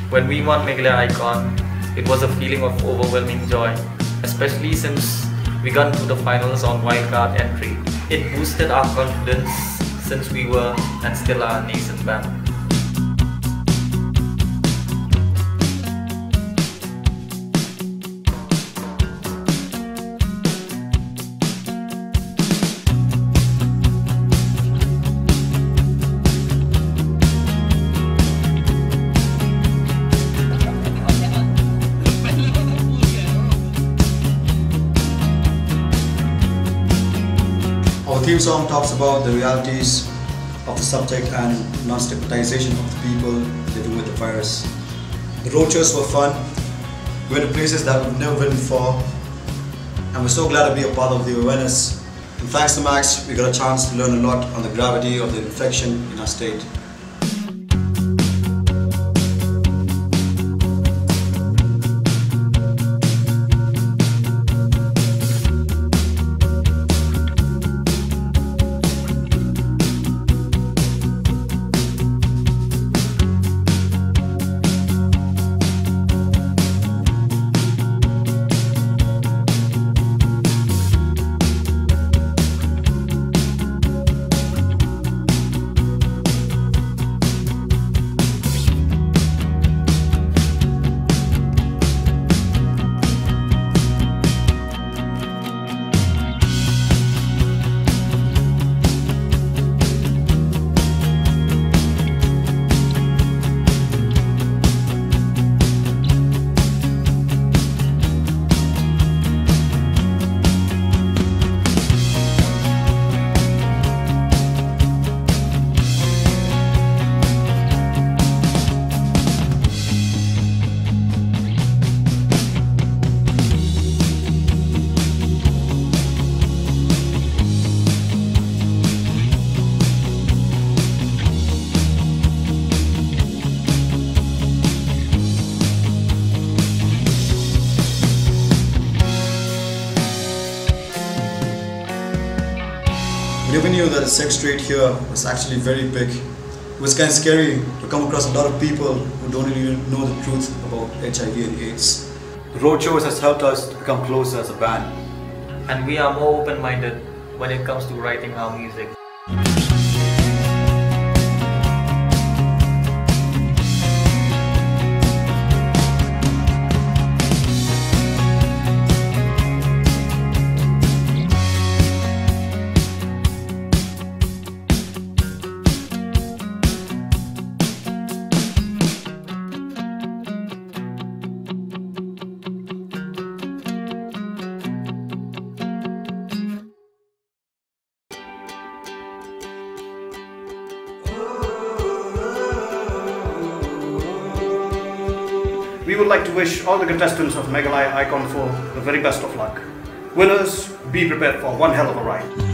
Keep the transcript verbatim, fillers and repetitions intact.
When we won Meghalaya Icon, it was a feeling of overwhelming joy, especially since we got to the finals on wildcard entry. It boosted our confidence since we were and still are a nascent band. Our theme song talks about the realities of the subject and non-stigmatization of the people living with the virus. The road shows were fun. We went to places that we've never been before, and we're so glad to be a part of the awareness. And thanks to Max, we got a chance to learn a lot on the gravity of the infection in our state. We never knew that the sex rate here was actually very big. It was kind of scary to come across a lot of people who don't even know the truth about H I V and AIDS. The roadshows has helped us to become closer as a band. And we are more open-minded when it comes to writing our music. We would like to wish all the contestants of Meghalaya Icon Four the very best of luck. Winners, be prepared for one hell of a ride.